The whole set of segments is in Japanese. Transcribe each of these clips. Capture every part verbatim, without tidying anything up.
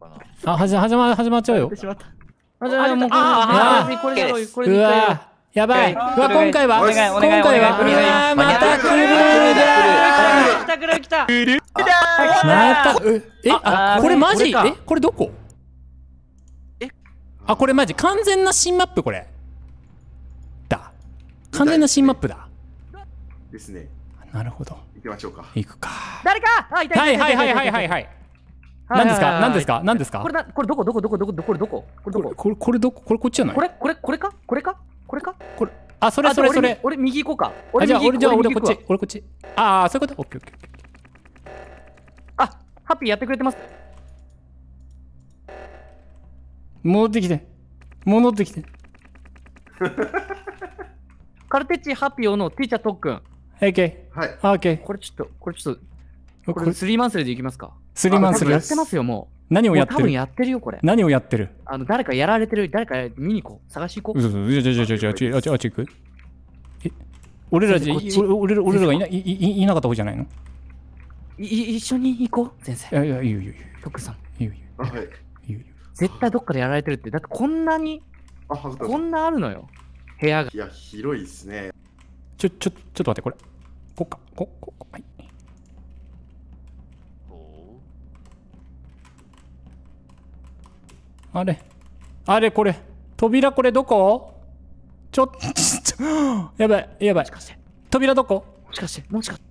あ、始ま、始ま、始まっちゃうよ。 あ、じゃあもうあこれでこれうでわやばい。うわ、今回は、 お願いお今願い回は、うお願いわまた来る来た来る来た。 また、うえ、あ、これマジえ、これどこえあ、これマジ完全な新マップこれ。だ。完全な新マップだ。 ですね。 なるほど。 行きましょうか。 行くか。 誰か。あ、いたはいはいはいはいはいはい。何ですか何ですか何ですかこれだこれどこどこどこどこどここれどここれどここれこれどここれこっちじゃないこれこれこれかこれかこれかこれあそれそれそれ俺右行こうかあじゃあ俺じゃあ俺右こっち俺こっちああそういうことオッケーオッケーあハッピーやってくれてます戻ってきて戻ってきてカルテッチハッピーオのティーチャー特訓オッケはい。 ーオッケーこれちょっとこれちょっとこれこれスリーマンスレーでいきますかスリーマンスレーやってますよもう何をやってる多分やってるよこれ何をやってるあの誰かやられてる誰か見に行こう探し行こううそそうじゃじゃじゃじゃじゃじゃじゃあっち行くえ俺らじゃこっち俺ら俺らがいないいいいなかった方じゃないのいい一緒に行こう先生いやいやいいよいいよいいよ特訓さんいいよいいよあ、はい。 いいよいいよ絶対どっかでやられてるってだってこんなにあ、恥ずかしこんなあるのよ部屋がい。いや、広いですね。 ちょちょちょっと待ってこれこっかこここはいあれあれこれ扉これどこちょっとやばいやばいもしかして扉どこもしかしてもしかして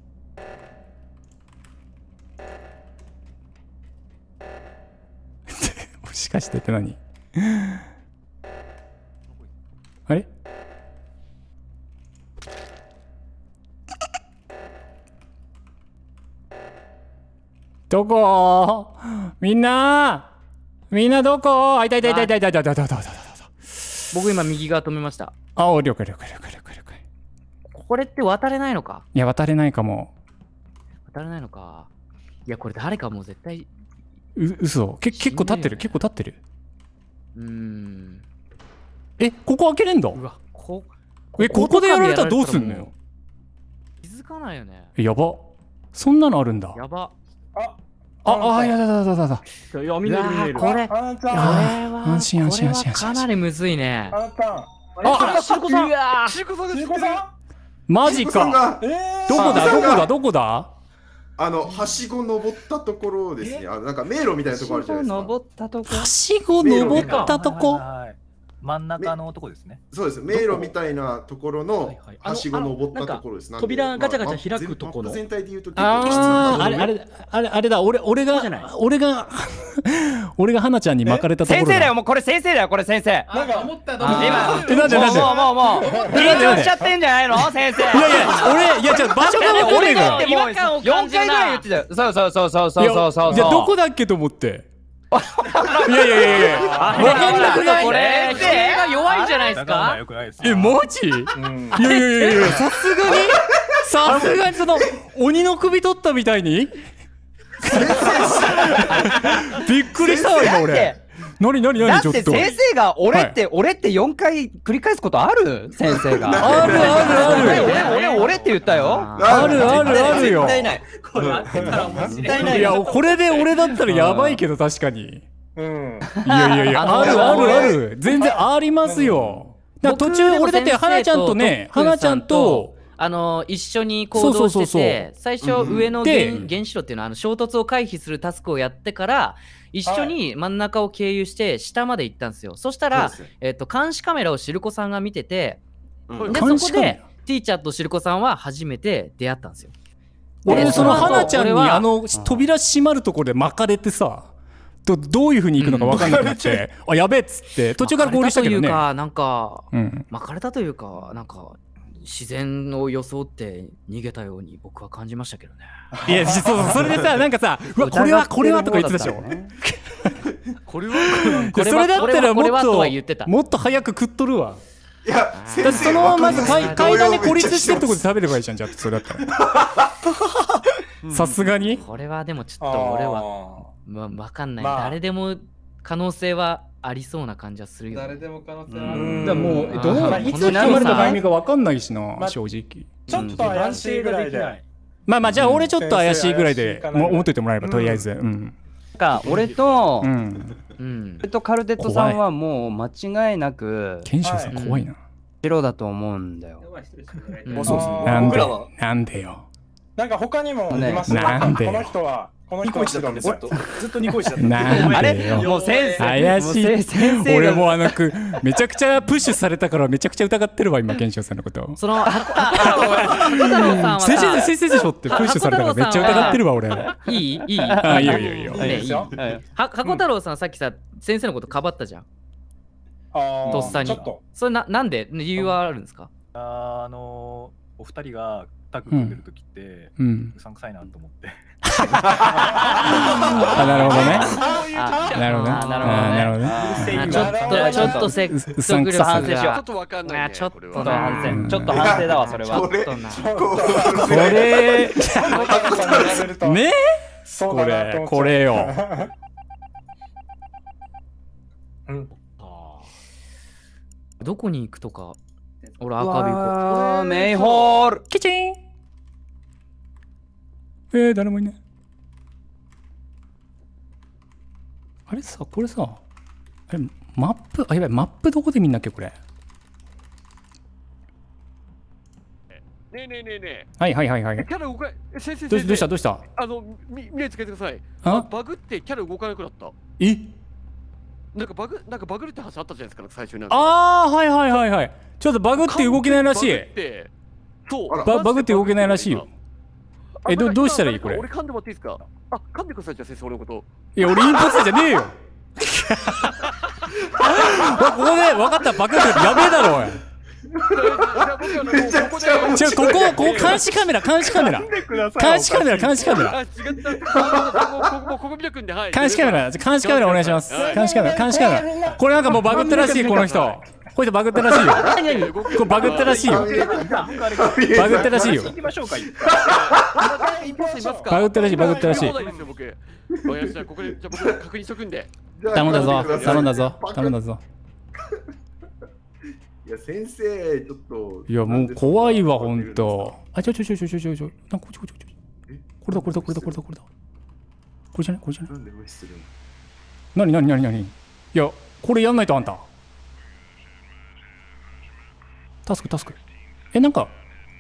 もしかしてって何あれどこみんなみんなどこあいたいたいたいたいたいたいたいたいたいた僕今右側止めましたあお了解了解了解了解了解これって渡れないのかいや渡れないかも渡れないのかいやこれ誰かもう絶対う嘘け結構立ってる死んでるよね結構立ってるうーんえここ開けれんだうわこえここでやられたらどうすんのよ気づかないよねえやばそんなのあるんだやばああやだだだだだいや、見れる見れる。 これあなたこれは安心安心安心これはかなりむずいねあなたあしるこさんシルコさんシルコさマジシルコさんかがんえどこだあどこだどこだあの、はしご登ったところですね。あの、なんか迷路みたいなところあるじゃないですか。 登ったとこはしご登ったとこ真ん中のとこですね。 そうです。迷路みたいなところのはいはいあのはしご登ったところです。なんで扉ガチャガチャまあ開くところマップ全体で言うと結構きついあああれあれあれあれだ俺俺こうじゃないが俺が俺が花ちゃんに巻かれたところだ先生だよ、もうこれ先生だよ、これ先生。 なんか思ったとあ今、 えなんでなんでもうもうもうもう、緊張しちゃってんじゃないの先生。 いやいや俺いやじゃ場所が分かんないから俺がもうよんかいぐらい言ってたよ。そうそうそうそうそうそうそう。 いやどこだっけと思っていやいやいやいや分かんなくないこれこれが弱いじゃないですかよくないです。 えマジいやいやいやいやさすがにさすがにその鬼の首取ったみたいにびっくりしたわ今俺何何だっ何ちょっとて先生が俺って俺ってよんかい繰り返すことある先生が。 あるあるある俺俺俺って言ったよ。 あるあるあるよこれあってたら面白い。 いやこれで俺だったらやばいけど確かにうんいやいやいやあのあるあるある全然ありますよだから途中俺だって花ちゃんとね花ちゃんとあの一緒に行動してそうそうそうて最初上ので原原子炉っていうのはあの衝突を回避するタスクをやってから一緒に真ん中を経由して下まで行ったんですよそしたらそうですねえっと監視カメラをしるこさんが見ててうんでそこ監視カメラでティーチャーとしるこさんは初めて出会ったんですよ俺その花ちゃんに俺はあの扉閉まるところで巻かれてさどどういうふうに行くのか分かんなくなってあやべえっつって途中から合流したけどね巻かれたというかなんかうん巻かれたというかなんか自然を装って逃げたように僕は感じましたけどねいやそうそうそれでさなんかさうわこれはこれはとか言ってたでしょこれはこれはそれだったらもっこれはととは言ってたもっと早く食っとるわいや、 だってそのまままず階階段で孤立してるとこで食べればいいじゃんじゃあそれだったらさすがにこれはでもちょっと俺はまわかんない、 まあ誰でも可能性はありそうな感じはするよ、 誰でも可能性うある。 んだからもうあーどうまあいつ生まれたタイミングか分かんないしなまあ正直ちょっと怪しいぐらいでまあまあじゃあ俺ちょっと怪しいぐらいで先生怪しいかなも思っててもらえばとりあえずうんか俺と、 うんうん俺とカルテットさんはもう間違いなく賢秀さん怖いな。 白だと思うんだよ。 うんそうですね。 なんで僕らはなんでよ。 なんか他にもいますねなんでよこの人はこのニ人はコイチだったんです白ですよ。ずっとニコイチだった。 なんあれでよ。 もう先生怪しいもう先生が俺もあのくめちゃくちゃプッシュされたからめちゃくちゃ疑ってるわ今賢秀さんのこと。 その、箱太郎さんは先生でさ、 先生でしょってプッシュされたからめっちゃ疑ってるわ俺。 いいいいあいいよいいよいいよ。 ねいいよはいは箱太郎さんさっきさ、先生のことかばったじゃん。 あーとっさにちょっとそれな、なんで理由はあるんですか？ あーあのー、お二人がタッグ組んでる時って、 うん。 うさんくさいなと思って。 あなるほどね。 あなるほどね。 あなるほどねあなるほどね。 あちょっと、ちょっと説う得さんく力ささが。 ちょっとわかんないね。 あちょっとこれちょっとは反うん省ちょっと反省だわそれは。 これちょっとなここれ中さんに比べるとねそうこれだなと思っちゃうこれよ。 うんどこに行くとか、俺う赤ビわーメイホール。 キチン。えー、誰もいない。あれさ、これさ、あれ、マップ、あ、やばい、マップどこで見んだっけ、これ。 ねえねえねえねはいはいはいはいえ。。キャラ動かない。先生どうしどうした先生どうしたあの、み目つけてください。ああバグってキャラ動かなくなった。 えなんかバグ、なんかバグるって話あったじゃないですか、最初になんか。 あー、はいはいはいはい。ちょっとバグって動けないらしい。 バグってそうあらババグって動けないらしいよ。 あえどなんかどうしたらいいこれ俺噛んでもらっていいですか？あ、噛んでください、じゃあ先生、俺のこと。 いや、俺インポスターじゃねえよ。ここで分かった、バグってやべえだろ、おい。 めちゃくちゃ面違う、 白いここ、ここ監視カメラ、監視カメラ。監視カメラ、監視カメラ。 あ、違った。ここ、ここ、ここ見とくんで、はい。 監視カメラ、監視カメラお願いします。監視カメラ、監視カメラ。これなんかもうバグったらしい、この人。こいつバグったらしいよ。これバグったらしいよ。バグったらしいよ。 行きましょうか。 インポスターいますか？ バグったらしい、バグったらしい。 そうなんですよ、僕。わかりました。ここで、じゃあ僕確認しとくんで。 頼んだぞ、頼んだぞ、頼んだぞ。 ぞ。 いや、先生、ちょっと。 いや、もう怖いわ、ほんと。あ、ちょちょちょちょちょちょちょ。なんかこっちこっちこっち。これだ、これだ、これだ、これだ、これだ。これじゃないこれじゃないなんで無視するの？ なになになになにいや、これやんないとあんた。タスク、タスク。え、なんか。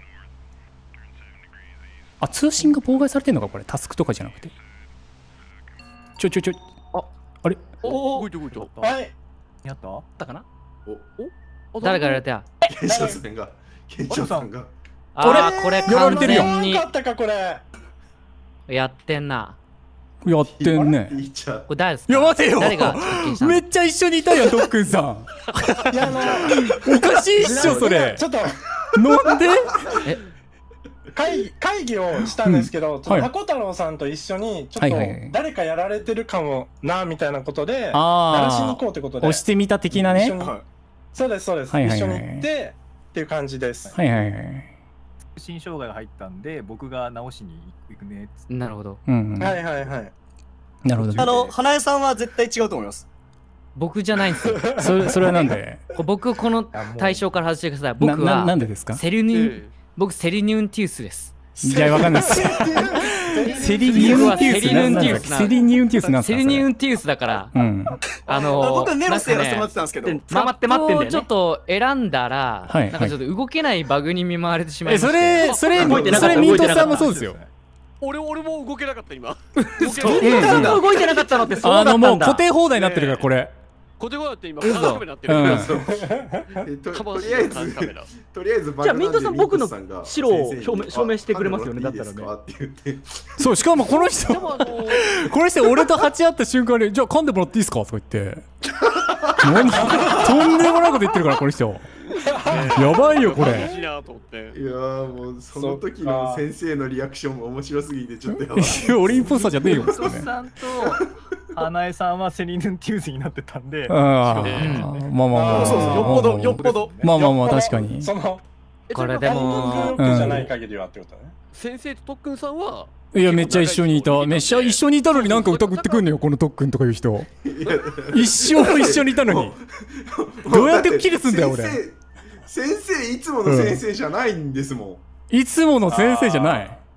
あ、通信が妨害されてんのか、これ。タスクとかじゃなくて。ちょちょちょ。あ、あれおお、動いた動いた。 はいやったあったかな？ お誰がやられたや？ ケンショウさんが。ケンショウさんが。 あー、これやら完れてるよ全によかったかこれやってんな。 やってんね。 ティーチャーこれ誰ですか？ いや、待てよ誰が発見したの？ めっちゃ一緒にいたやん、とっくんさん。 いやあのおかしいっしょ、それち。ょっとなんで会議会議をしたんですけど、ちょっとはい箱太郎さんと一緒にちょっとはいはいはい誰かやられてるかもなみたいなことで鳴あらしに行あこうってことで押してみた的なね。 一緒にそうですそうです、 はいはいはい一緒に行ってっていう感じです。 はいはいはい。 通信障害が入ったんで、僕が直しに行くねっつって。 なるほど。 うんうん。 はいはいはい。 なるほど。 あの、花江さんは絶対違うと思います。 僕じゃないんですよ。 それそれはなんでこれ僕この対象から外してください。僕ななはなんでですかセリニュン、 え僕セリニュンティウスです。 いや、わかんないです。セリニウンティウス。 セリニウンティウスなセリニウンティウスなんすかセリニュン。 ンティウスだから、 うん。 あのー、 僕はネロスやらせてもらなんかねってたんですけど。 マップをちょっと選んだら、 はいなんかちょっと動けないバグに見舞われてしまいえ、 まして。 それ、それ、 動いてなかったそれ、ミントさんもそうですよ。 俺、俺も動けなかった、今。動けうんなかった。 動いてなかったのってそうだあの、 ったんだ。 もう固定放題になってるから、これ。 コテコだって今、監視カメラになってうんる。 えとと魂りあえの監視カメラ。 ず、とりあえずバグじゃあミントさん僕のなんでミントさんが白を先生に証明証明してくれますよねあ噛んでもらっていいですかって言って。 そう、しかもこの人、 でも、あのー、 この人、俺と鉢合った瞬間に、じゃあ噛んでもらっていいですかとか言って。何とんでもないこと言ってるから、この人。やばいよ、これ。 楽しいなと思って。 いやーもうその時の先生のリアクションも面白すぎてちょっとやばい。 いや、俺インポスターじゃねえよ。 ミントさんと花江さんはセリヌンティウスになってたんで、 ああ、 ねまあまあまあ。 そうそうよっぽどよっぽどまあまあまあ、確かに。 そのこれでもグループじゃない限りはってことね。 先生と特訓さんは、 いや、めっちゃ一緒にいた。めっちゃ一緒にいたのになんか疑ってくんのよ、この特訓とかいう人。一生一緒にいたのに。どうやってキルすんだよ、俺。 先生先生いつもの先生じゃないんですもん。 いつもの先生じゃない。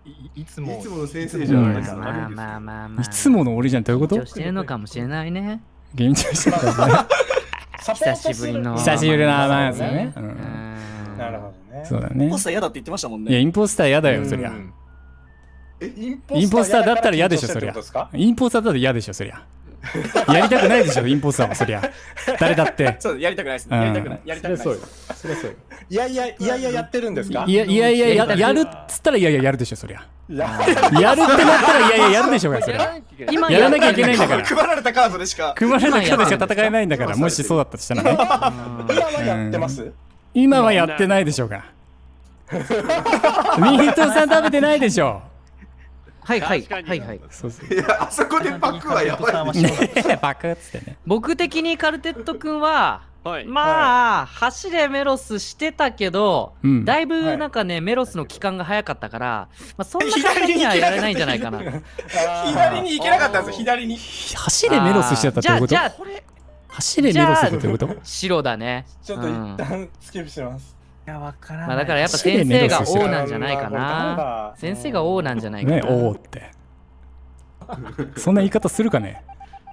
いつもいつもの先生じゃないですか。 まあまあまあまあまあ。 いつもの俺じゃん、どういうこと？ 緊張してるのかもしれないね。 緊張してるからね。 久しぶりの。 久しぶりのなんですよね。 なるほどね。 そうだね。 インポスター嫌だって言ってましたもんね。 いや、インポスター嫌だよ、そりゃ。インポスターだったら嫌でしょ、そりゃ。インポスターだったら嫌でしょ、そりゃ。やりたくないでしょ、インポスターは、そりゃ。誰だって。 そう、やりたくないですね。やりたくない。やりたくない。 それそう。いやいや、いやいややってるんですか？ いやいやいや、やるっつったらいやいややるでしょ、そりゃ。やるってなったらいやいややるでしょうが、そりゃ。 今やらなきゃいけないんだから。 配られたカードでしか。 配られたカードでしか戦えないんだから、もしそうだったとしたらね。 今はやってます？ 今はやってないでしょうが。ミートさん食べてないでしょ。 はいはいはいはい。 そうそう。 いや、あそこでパクはやばい。 ねえ、パクっつってね。 僕的にカルテット君は、 はい。 まあ、走れメロスしてたけど、 うんだいぶなんかね、メロスの期間が早かったから、まあ、そんな簡単にはやれないんじゃないかな。 左に行けなかったんですよ、左に。 走れメロスしてたってこと？ じゃあ、じゃあ、 走れメロスってどういうこと？ 白だね。 ちょっと一旦スキップします。 いや、わからない。 まあだからやっぱ先生が王なんじゃないかな。先生が王なんじゃないかな。 ね、王って。そんな言い方するかね。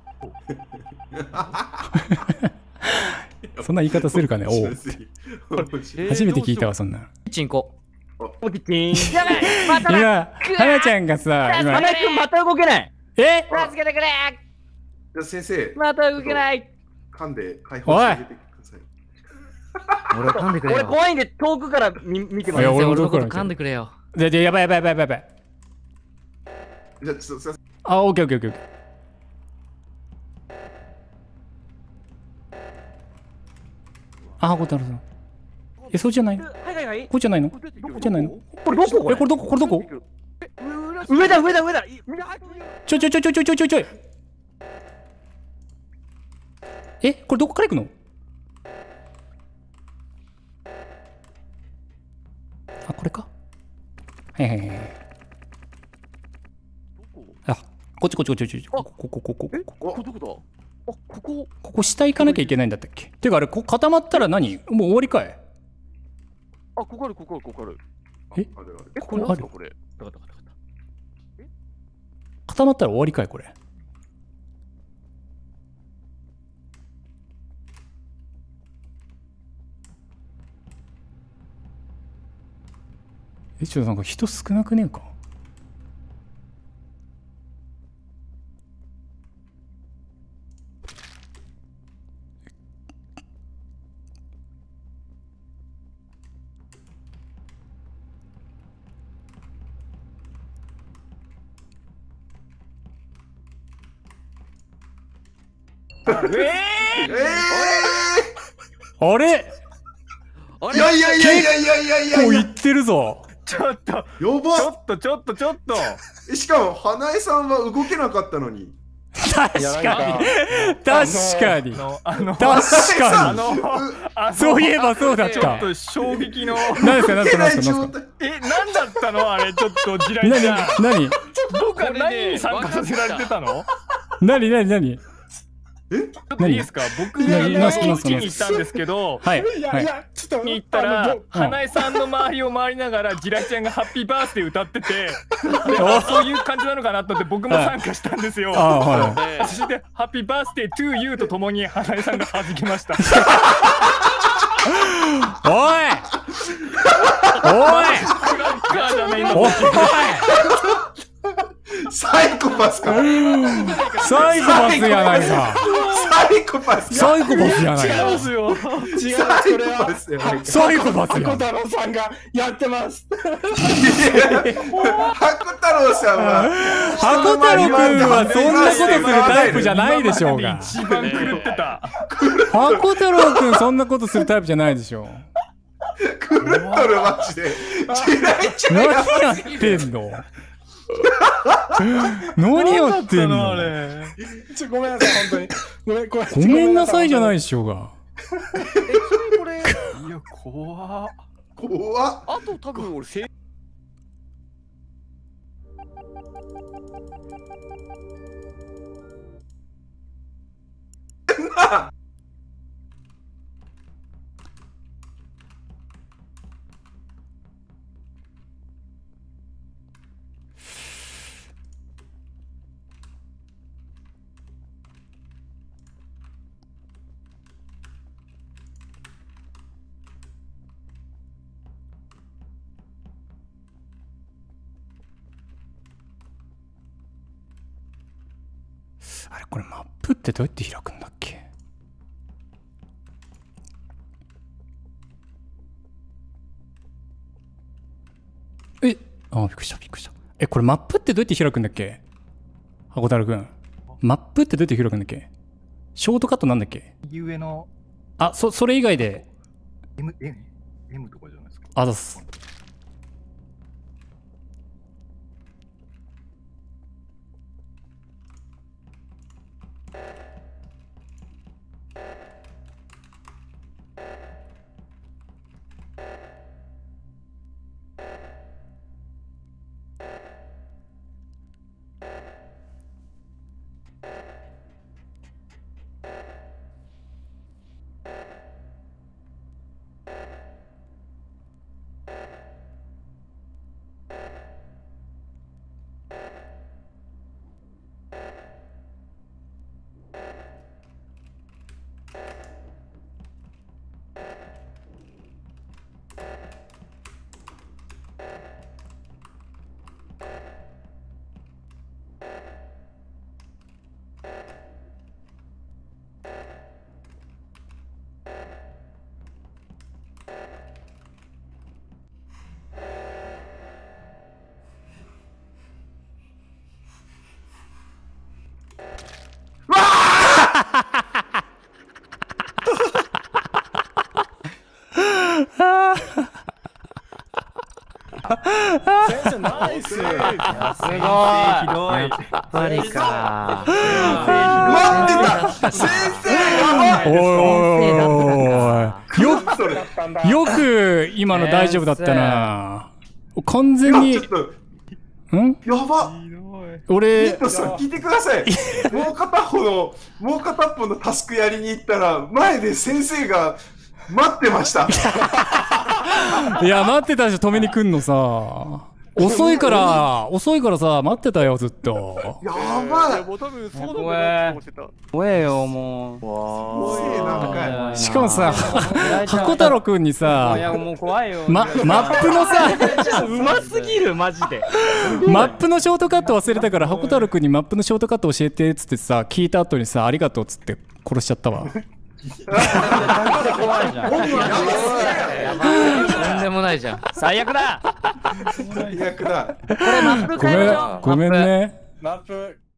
そんな言い方するかね、王って。初めて聞いたわ、そんな。 チンコ。 おきちん。 やばい、また今、花ちゃんがさ、今、 花井くんまた動けない。 え？ 助けてくれ。 先生、 また動けない。 噛んで解放してあげてください。 俺噛んでくれよ。 俺怖いんで遠くから見見てます。 いや俺も俺のこと噛んでくれよ。 じゃじゃやばいやばいやばいやばい。 じゃあ、ちょっとすいません。 あ、オッケーオッケーオッケー。あ、これだろ。え、そうじゃないの？ はいはいはい。 これじゃないの？これじゃないの？ これどこ？ え、これどこ？これどこ？ 上だ上だ上だ。 ちょちょちょちょちょちょちょちょい。え、これどこから行くの？あ、これか。はいはいはい。あ、こっちこっちこっちこっち。ここここここここ。 ここどこだ？あ、ここ。 ここ下行かなきゃいけないんだったっけ？てかあれ、こ固まったら何？もう終わりかい？ あ、ここある、ここある、ここある。 え？ あるある。 え、これなんすかこれ。 固まったら終わりかいこれ？え、ちょっとなんか人少なくねえか？ えあれ？ ー、いやいやいやいやいやいやいやこう言ってるぞ。 ちょっとやちょばっとちょっとちょっと。 っしかも花江さんは動けなかったのに。 確かに確かにあの確かにあのそういえばそうだったちょっと衝撃の。 何ですか何ですか何ですか何ですか？ え、なんだったのあれ、ちょっと地雷じゃん。 何僕は何に参加させられてたの？ 何何何？ ちょっといいですか？僕が何何基地に行ったんですけど、 はいいやはいいや、ちょっとに行ったらうん花江さんの周りを回りながらジラちゃんがハッピーバースデー歌ってて、であそういう感じなのかなと思って僕も参加したんですよ。 あはいそしてハッピーバースデートゥーユーとともに花江さんが弾きました。 おいおいクラッカーじゃねえの。 おいサイコパスか。 サイコパスやないかサイコパスか。 サイコパスやないか違うんですよ。 違う、それはスやサイコパスや箱太郎さんがやってます。 白太郎さんは箱太郎くんはそんなことするタイプじゃないでしょうが。 一番狂ってた。 箱太郎くんそんなことするタイプじゃないでしょ。 狂っとるマジで。地雷ちゃん何ややってんの？何やってんの？ あれ。 ちょ、ごめんなさい、本当に。ごめん、ごめん。 ごめんなさいじゃないでしょうが。 これ。 いや、怖っ。 怖っ。 あと多分俺せ。 あれこれマップってどうやって開くんだっけ？え、あ、びっくりしたびっくりした。え、これマップってどうやって開くんだっけ？箱太郎くん。マップってどうやって開くんだっけ？ショートカットなんだっけ？ 右上のあ、そ、それ以外で。 M、M、M とかじゃないですか。 あざっす。 先生ナイス。すごい。 ひどい。やっぱりか。 待ってた。先生やばい。 おいおいおい。よそれだったんだ。 く、よく今の大丈夫だったな。完全に。 ちょっとん？ やば。 俺。 ミットさん聞いてください。もう片方のもう片方のタスクやりに行ったら前で先生が待ってました。 いや待ってたし止めに来んのさ。遅いから遅いからさ待ってたよずっと。 やばい。 もう多分そうだもんなってた。 怖えよもう。 わあ。 しかもさ箱太郎くんにさいやもう怖いよ。 マップのさうますぎるマジで。 マップのショートカット忘れたから箱太郎くんにマップのショートカット教えてっつってさ聞いた後にさありがとうっつって殺しちゃったわ。 怖いじゃん。 とんでもないじゃん。 最悪だ。 最悪だ。 これマップごめん変えましょう。 ごめんね。 マップ